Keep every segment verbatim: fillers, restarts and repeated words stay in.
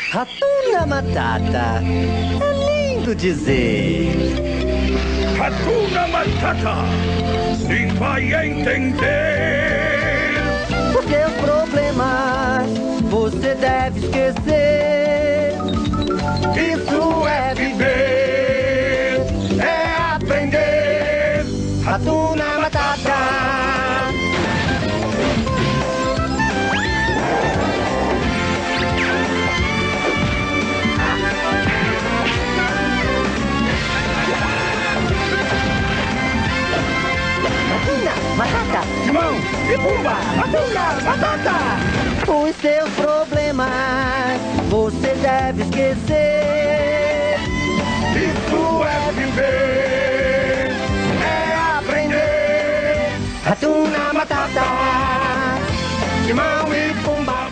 Hakuna Matata. É lindo dizer. Hakuna Matata. Sim, vai entender. Os seus problemas você deve esquecer. Isso é viver, é aprender. Hakuna Matata. Batata, Timão e Pumba, Hakuna Matata. Os seus problemas você deve esquecer. Isso é viver, é aprender. Hakuna Matata, Timão e Pumba.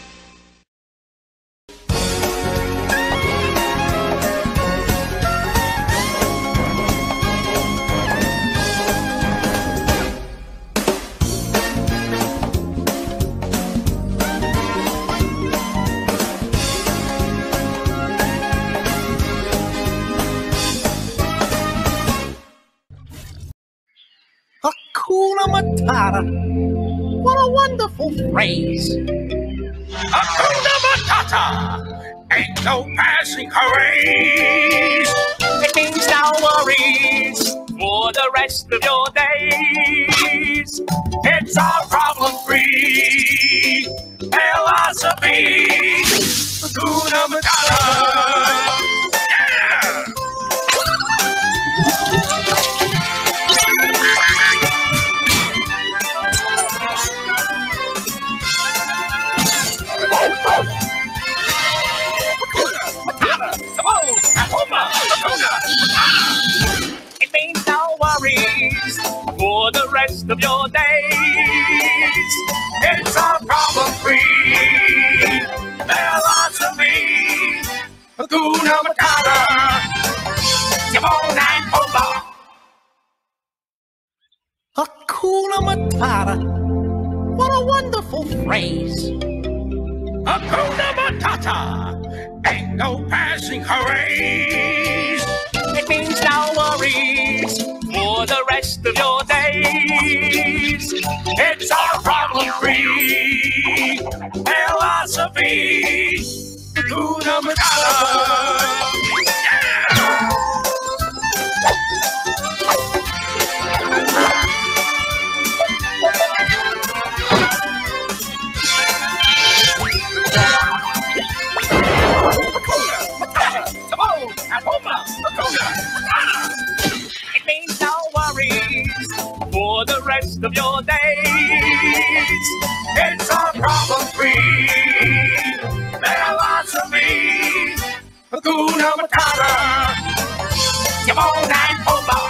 Hakuna Matata. What a wonderful phrase. Hakuna Matata. Ain't no passing craze. It means no worries for the rest of your days. It's our problem-free philosophy. Hakuna Matata. Yeah! It means no worries for the rest of your days. It's our problem-free philosophy. Hakuna Matata. Timon and Pumbaa. Hakuna Matata. What a wonderful phrase. Hakuna Matata. Ain't no passing craze. It means no worries for the rest of your days. It's our problem-free philosophy. Hakuna Matata. Yeah! It means no worries for the rest of your days. It's our problem-free philosophy. Hakuna Matata. Timon and Pumbaa.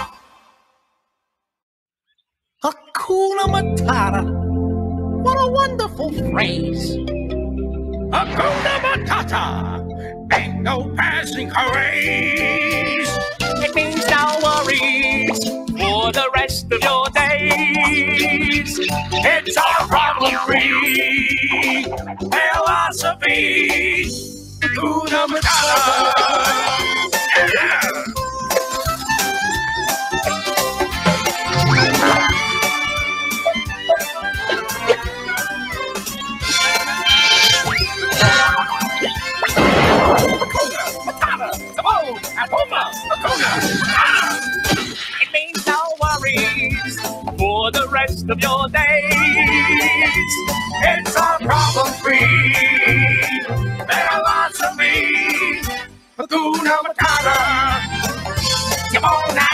Hakuna Matata. What a wonderful phrase. Hakuna Matata. Ain't no passing craze. It means no worries for the rest of your days. It's our problem-free philosophy. Hakuna Matata. Yeah! It means no worries for the rest of your days. It's our problem-free philosophy. Hakuna Matata. Timon